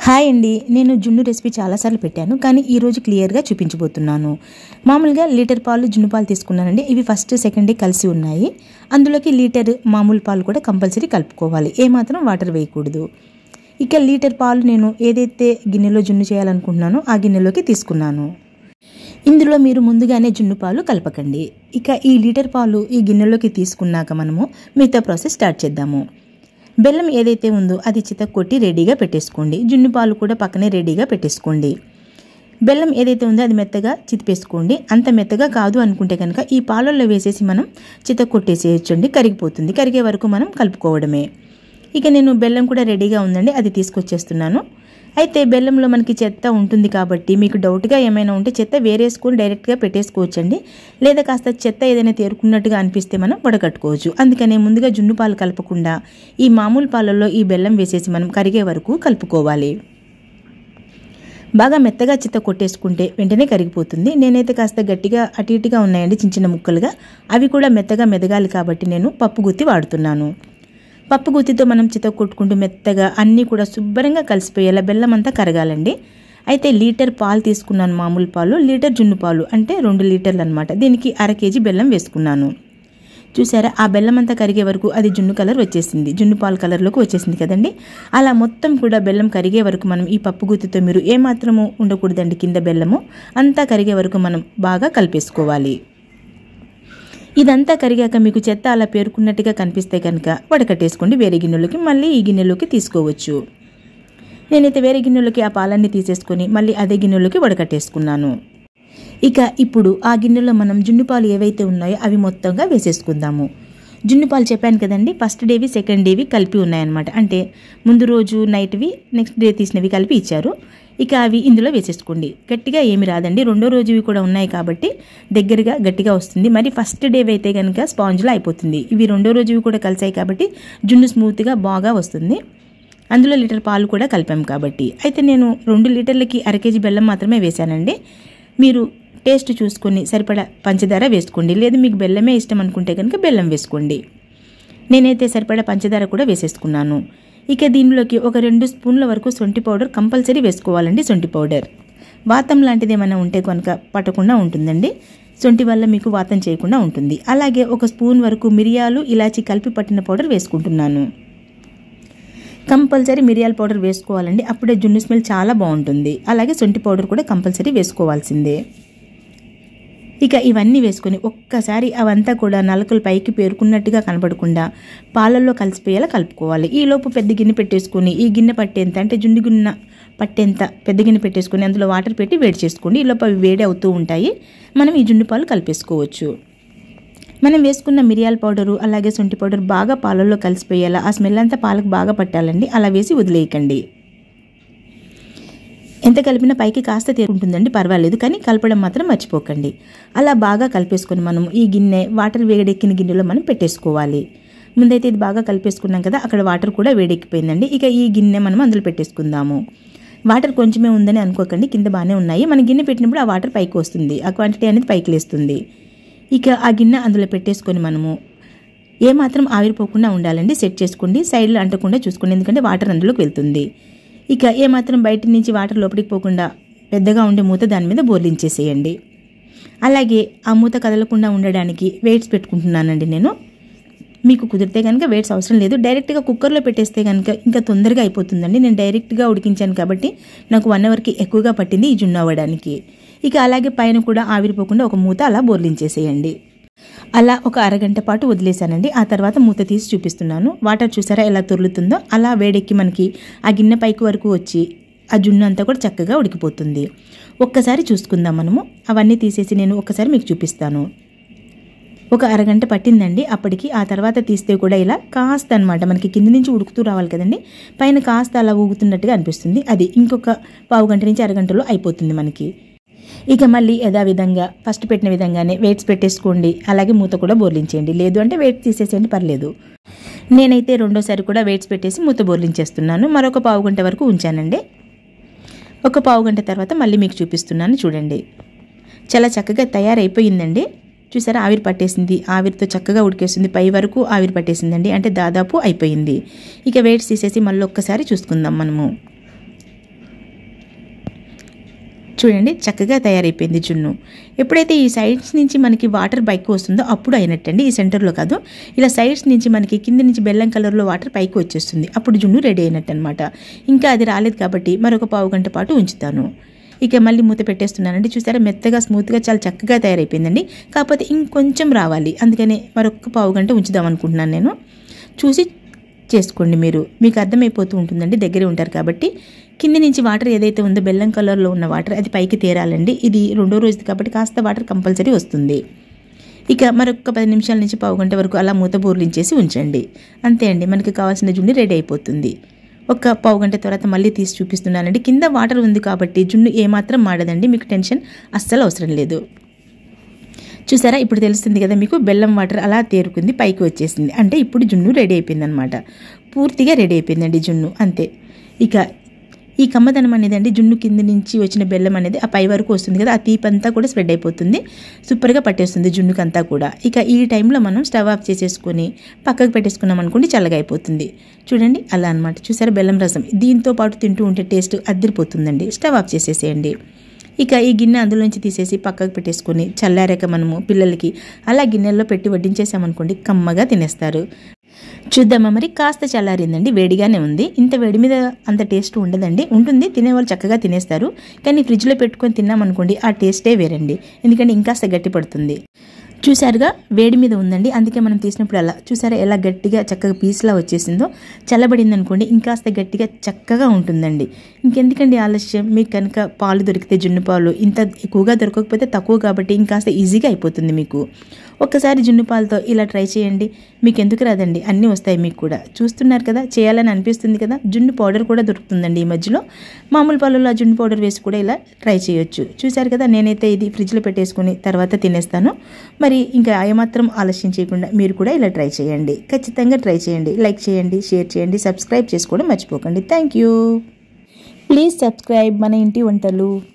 Hi అండి, నేను జున్ను రెసిపీ చాలాసార్లు పెట్టాను, కానీ ఈరోజు క్లియర్గా చూపించబోతున్నాను. మామూలుగా లీటర్ పాలు జున్ను పాలు తీసుకున్నానండి. ఇవి ఫస్ట్ సెకండ్ డే కలిసి ఉన్నాయి. అందులోకి లీటర్ మామూలు పాలు కూడా కంపల్సరీ కలుపుకోవాలి, ఏమాత్రం వాటర్ వేయకూడదు. ఇక లీటర్ పాలు నేను ఏదైతే గిన్నెలో జున్ను చేయాలనుకుంటున్నానో ఆ గిన్నెలోకి తీసుకున్నాను. ఇందులో మీరు ముందుగానే జున్ను పాలు కలపకండి. ఇక ఈ లీటర్ పాలు ఈ గిన్నెలోకి తీసుకున్నాక మనము మిగతా ప్రాసెస్ స్టార్ట్ చేద్దాము. బెల్లం ఏదైతే ఉందో అది చితక్కొట్టి రెడీగా పెట్టేసుకోండి. జున్ను పాలు కూడా పక్కనే రెడీగా పెట్టేసుకోండి. బెల్లం ఏదైతే ఉందో అది మెత్తగా చితిపేసుకోండి. అంత మెత్తగా కాదు అనుకుంటే కనుక ఈ పాలల్లో వేసేసి మనం చితక్కొట్టేసేయచ్చండి, కరిగిపోతుంది. కరిగే వరకు మనం కలుపుకోవడమే. ఇక నేను బెల్లం కూడా రెడీగా ఉందండి, అది తీసుకొచ్చేస్తున్నాను. అయితే బెల్లంలో మనకి చెత్త ఉంటుంది కాబట్టి మీకు డౌట్గా ఏమైనా ఉంటే చెత్త వేరేసుకొని డైరెక్ట్గా పెట్టేసుకోవచ్చండి. లేదా కాస్త చెత్త ఏదైనా తేరుకున్నట్టుగా అనిపిస్తే మనం వడకట్టుకోవచ్చు. అందుకనే ముందుగా జున్ను పాలు కలపకుండా ఈ మామూలు పాలల్లో ఈ బెల్లం వేసేసి మనం కరిగే వరకు కలుపుకోవాలి. బాగా మెత్తగా చిత్త కొట్టేసుకుంటే వెంటనే కరిగిపోతుంది. నేనైతే కాస్త గట్టిగా అటు ఇటుగా ఉన్నాయండి, చిన్న చిన్న ముక్కలుగా. అవి కూడా మెత్తగా మెదగాలి కాబట్టి నేను పప్పు గుత్తి వాడుతున్నాను. పప్పు గుత్తితో మనం చిత్త కొట్టుకుంటూ మెత్తగా అన్నీ కూడా శుభ్రంగా కలిసిపోయేలా బెల్లం అంతా కరగాలండి. అయితే లీటర్ పాలు తీసుకున్నాను, మామూలు పాలు. లీటర్ జున్ను పాలు అంటే 2 లీటర్లు అనమాట. దీనికి 1/2 కేజీ బెల్లం వేసుకున్నాను. చూసారా, ఆ బెల్లం అంతా కరిగే వరకు అది జున్ను కలర్ వచ్చేసింది, జున్ను పాలు కలర్లోకి వచ్చేసింది కదండి. అలా మొత్తం కూడా బెల్లం కరిగే వరకు మనం ఈ పప్పు గుత్తితో మీరు ఏమాత్రము ఉండకూడదండి, కింద బెల్లము అంతా కరిగే వరకు మనం బాగా కలిపేసుకోవాలి. ఇదంతా కరిగాక మీకు చెత్త అలా పేరుకున్నట్టుగా కనిపిస్తే కనుక వడకట్టేసుకోండి. వేరే గిన్నెలోకి మళ్ళీ ఈ గిన్నెలోకి తీసుకోవచ్చు. నేనైతే వేరే గిన్నెలోకి ఆ పాలన్నీ తీసేసుకొని మళ్ళీ అదే గిన్నెలోకి వడకట్టేసుకున్నాను. ఇక ఇప్పుడు ఆ గిన్నెలో మనం జున్ను పాలు ఏవైతే ఉన్నాయో అవి మొత్తంగా వేసేసుకుందాము. జున్ను పాలు చెప్పాను కదండి, ఫస్ట్ డేవి సెకండ్ డేవి కలిపి ఉన్నాయన్నమాట. అంటే ముందు రోజు నైట్వి నెక్స్ట్ డే తీసినవి కలిపి ఇచ్చారు. ఇక అవి ఇందులో వేసేసుకోండి. గట్టిగా ఏమి రాదండి, రెండో రోజువి కూడా ఉన్నాయి కాబట్టి దగ్గరగా గట్టిగా వస్తుంది. మరి ఫస్ట్ డే అయితే కనుక స్పాంజ్లో అయిపోతుంది. ఇవి రెండో రోజువి కూడా కలిసాయి కాబట్టి జున్ను స్మూత్గా బాగా వస్తుంది. అందులో లీటర్ పాలు కూడా కలిపాం కాబట్టి. అయితే నేను 2 లీటర్లకి 1/2 కేజీ బెల్లం మాత్రమే వేశానండి. మీరు టేస్ట్ చూసుకొని సరిపడా పంచదార వేసుకోండి. లేదు మీకు బెల్లమే ఇష్టం అనుకుంటే కనుక బెల్లం వేసుకోండి. నేనైతే సరిపడా పంచదార కూడా వేసేసుకున్నాను. ఇక దీనిలోకి ఒక 2 స్పూన్ల వరకు సొంటి పౌడర్ కంపల్సరీ వేసుకోవాలండి. సొంటి పౌడర్ వాతం లాంటిది ఏమైనా ఉంటే కనుక పట్టకుండా ఉంటుందండి. సొంటి వల్ల మీకు వాతం చేయకుండా ఉంటుంది. అలాగే 1 స్పూన్ వరకు మిరియాలు ఇలాచి కలిపి పట్టిన పౌడర్ వేసుకుంటున్నాను. కంపల్సరీ మిరియాల పౌడర్ వేసుకోవాలండి, అప్పుడే జున్ను స్మెల్ చాలా బాగుంటుంది. అలాగే సొంటి పౌడర్ కూడా కంపల్సరీ వేసుకోవాల్సిందే. ఇక ఇవన్నీ వేసుకొని ఒక్కసారి అవంతా కూడా నలకలు పైకి పేరుకున్నట్టుగా కనపడకుండా పాలల్లో కలిసిపోయేలా కలుపుకోవాలి. ఈలోపు పెద్ద గిన్నె పెట్టేసుకొని ఈ గిన్నె పట్టేంత అంటే జుండి గిన్నె పట్టేంత పెద్ద గిన్నె పెట్టేసుకొని అందులో వాటర్ పెట్టి వేడి చేసుకోండి. ఈలోపు అవి వేడి అవుతూ ఉంటాయి. మనం ఈ జున్ను పాలు కలిపేసుకోవచ్చు. మనం వేసుకున్న మిరియాల పౌడరు అలాగే సొంటి పౌడర్ బాగా పాలల్లో కలిసిపోయేలా ఆ స్మెల్ అంతా పాలకు బాగా పట్టాలండి. అలా వేసి వదిలేయకండి. ఎంత కలిపినా పైకి కాస్త తేరుకుంటుందండి, పర్వాలేదు, కానీ కలపడం మాత్రం మర్చిపోకండి. అలా బాగా కలిపేసుకొని మనం ఈ గిన్నె వాటర్ వేడెక్కిన గిన్నెలో మనం పెట్టేసుకోవాలి. ముందైతే ఇది బాగా కలిపేసుకున్నాం కదా, అక్కడ వాటర్ కూడా వేడెక్కిపోయిందండి. ఇక ఈ గిన్నె మనం అందులో పెట్టేసుకుందాము. వాటర్ కొంచెమే ఉందని అనుకోకండి, కింద బాగానే ఉన్నాయి. మన గిన్నె పెట్టినప్పుడు ఆ వాటర్ పైకి వస్తుంది, ఆ క్వాంటిటీ అనేది పైకి లేస్తుంది. ఇక ఆ గిన్నె అందులో పెట్టేసుకొని మనము ఏమాత్రం ఆవిరిపోకుండా ఉండాలండి. సెట్ చేసుకోండి, సైడ్లో అంటకుండా చూసుకోండి, ఎందుకంటే వాటర్ అందులోకి వెళ్తుంది. ఇక ఏమాత్రం బయట నుంచి వాటర్ లోపలికి పోకుండా పెద్దగా ఉండే మూత దాని మీద బోర్లించేసేయండి. అలాగే ఆ మూత కదలకుండా ఉండడానికి వెయిట్స్ పెట్టుకుంటున్నానండి నేను. మీకు కుదిరితే కనుక వెయిట్స్ అవసరం లేదు, డైరెక్ట్గా కుక్కర్లో పెట్టేస్తే కనుక ఇంకా తొందరగా అయిపోతుందండి. నేను డైరెక్ట్గా ఉడికించాను కాబట్టి నాకు 1 అవర్కి ఎక్కువగా పట్టింది ఈ జున్ను అవ్వడానికి. ఇక అలాగే పైన కూడా ఆవిరిపోకుండా ఒక మూత అలా బోర్లించేసేయండి. అలా ఒక అరగంట పాటు వదిలేశానండి. ఆ తర్వాత మూత తీసి చూపిస్తున్నాను. వాటర్ చూసారా ఎలా తొర్లుతుందో, అలా వేడెక్కి మనకి ఆ గిన్నె పైకి వరకు వచ్చి ఆ జున్ను అంతా కూడా చక్కగా ఉడికిపోతుంది. ఒక్కసారి చూసుకుందాం మనము. అవన్నీ తీసేసి నేను ఒక్కసారి మీకు చూపిస్తాను. ఒక అరగంట పట్టిందండి అప్పటికి. ఆ తర్వాత తీస్తే కూడా ఇలా కాస్త అనమాట మనకి కింద నుంచి ఉడుకుతూ రావాలి కదండి, పైన కాస్త అలా ఊగుతున్నట్టుగా అనిపిస్తుంది. అది ఇంకొక పావు గంట నుంచి అరగంటలో అయిపోతుంది మనకి. ఇక మళ్ళీ యథావిధంగా ఫస్ట్ పెట్టిన విధంగానే వెయిట్స్ పెట్టేసుకోండి. అలాగే మూత కూడా బోర్లించేయండి, లేదు అంటే వెయిట్ తీసేసేయండి, పర్లేదు. నేనైతే రెండోసారి కూడా వెయిట్స్ పెట్టేసి మూత బోర్లించేస్తున్నాను. మరొక పావు గంట వరకు ఉంచానండి. ఒక పావు గంట తర్వాత మళ్ళీ మీకు చూపిస్తున్నాను, చూడండి. చాలా చక్కగా తయారైపోయిందండి. చూసారా, ఆవిరి పట్టేసింది, ఆవిరితో చక్కగా ఉడికేస్తుంది, పై వరకు ఆవిరి పట్టేసిందండి. అంటే దాదాపు అయిపోయింది. ఇక వెయిట్స్ తీసేసి మళ్ళీ ఒక్కసారి చూసుకుందాం మనము. చూడండి చక్కగా తయారైపోయింది జున్ను. ఎప్పుడైతే ఈ సైడ్స్ నుంచి మనకి వాటర్ పైకి వస్తుందో అప్పుడు అయినట్టండి, ఈ సెంటర్లో కాదు. ఇలా సైడ్స్ నుంచి మనకి కింద నుంచి బెల్లం కలర్లో వాటర్ పైకి వచ్చేస్తుంది, అప్పుడు జున్ను రెడీ అయినట్టు అనమాట. ఇంకా అది రాలేదు కాబట్టి మరొక పావు గంట పాటు ఉంచుతాను. ఇక మళ్ళీ మూత పెట్టేస్తున్నానండి. చూసారా మెత్తగా స్మూత్గా చాలా చక్కగా తయారైపోయిందండి. కాకపోతే ఇంకొంచెం రావాలి, అందుకని మరొక పావు గంట ఉంచుదాం అనుకుంటున్నాను నేను. చూసి చేసుకోండి, మీకు అర్థమైపోతూ ఉంటుందండి, దగ్గరే ఉంటారు కాబట్టి. కింద నుంచి వాటర్ ఏదైతే ఉందో బెల్లం కలర్లో ఉన్న వాటర్ అది పైకి తేరాలండి. ఇది రెండో రోజుది కాబట్టి కాస్త వాటర్ కంపల్సరీ వస్తుంది. ఇక మరొక 10 నిమిషాల నుంచి పావు గంట వరకు అలా మూత బోర్లించేసి ఉంచండి. అంతే అండి, మనకి కావాల్సిన జున్ను రెడీ అయిపోతుంది. ఒక పావు గంట తర్వాత మళ్ళీ తీసి చూపిస్తున్నానండి. కింద వాటర్ ఉంది కాబట్టి జున్ను ఏమాత్రం మాడదండి, మీకు టెన్షన్ అస్సలు అవసరం లేదు. చూసారా ఇప్పుడు తెలుస్తుంది కదా మీకు, బెల్లం వాటర్ అలా తేరుకుంది, పైకి వచ్చేసింది అంటే ఇప్పుడు జున్ను రెడీ అయిపోయింది అనమాట. పూర్తిగా రెడీ అయిపోయిందండి జున్ను, అంతే. ఇక ఈ కమ్మదనం అనేది అండి, జున్ను కింద నుంచి వచ్చిన బెల్లం అనేది ఆ పై వరకు వస్తుంది కదా, ఆ తీపంతా కూడా స్ప్రెడ్ అయిపోతుంది, సూపర్గా పట్టేస్తుంది జున్నుకంతా కూడా. ఇక ఈ టైంలో మనం స్టవ్ ఆఫ్ చేసేసుకొని పక్కకు పెట్టేసుకున్నాం అనుకోండి, చల్లగా అయిపోతుంది. చూడండి అలా అనమాట. చూసారా బెల్లం రసం దీంతో పాటు తింటూ ఉంటే టేస్ట్ అద్దరిపోతుందండి. స్టవ్ ఆఫ్ చేసేసేయండి. ఇక ఈ గిన్నె అందులోంచి తీసేసి పక్కకు పెట్టేసుకొని చల్లారాక మనము పిల్లలకి అలా గిన్నెల్లో పెట్టి వడ్డించేసామనుకోండి, కమ్మగా తినేస్తారు. చూద్దామా మరి. కాస్త చల్లారిందండి, వేడిగానే ఉంది. ఇంత వేడి మీద అంత టేస్ట్ ఉండదండి, ఉంటుంది, తినేవాళ్ళు చక్కగా తినేస్తారు. కానీ ఫ్రిడ్జ్లో పెట్టుకొని తిన్నామనుకోండి ఆ టేస్టే వేరండి, ఎందుకంటే ఇంకాస్త గట్టి పడుతుంది. చూసారుగా వేడి మీద ఉందండి, అందుకే మనం తీసినప్పుడు అలా చూసారా ఎలా గట్టిగా చక్కగా పీస్లా వచ్చేసిందో. చల్లబడింది అనుకోండి ఇంకాస్త గట్టిగా చక్కగా ఉంటుందండి. ఇంకెందుకండి ఆలస్యం, మీకు కనుక పాలు దొరికితే జున్ను పాలు ఇంత ఎక్కువగా దొరకకపోతే తక్కువ కాబట్టి ఇంకాస్త ఈజీగా అయిపోతుంది మీకు. ఒక్కసారి జున్ను పాలతో ఇలా ట్రై చేయండి, మీకు ఎందుకు రాదండి, అన్నీ వస్తాయి మీకు కూడా. చూస్తున్నారు కదా, చేయాలని అనిపిస్తుంది కదా. జున్ను పౌడర్ కూడా దొరుకుతుందండి ఈ మధ్యలో, మామూలు పాలలో ఆ జున్ను పౌడర్ వేసి కూడా ఇలా ట్రై చేయొచ్చు. చూసారు కదా, నేనైతే ఇది ఫ్రిడ్జ్లో పెట్టేసుకుని తర్వాత తినేస్తాను. మరి ఇంకా ఏమాత్రం ఆలస్యం చేయకుండా మీరు కూడా ఇలా ట్రై చేయండి, ఖచ్చితంగా ట్రై చేయండి. లైక్ చేయండి, షేర్ చేయండి, సబ్స్క్రైబ్ చేసుకోవడం మర్చిపోకండి. Thank you. ప్లీజ్ సబ్స్క్రైబ్ మన ఇంటి వంటలు.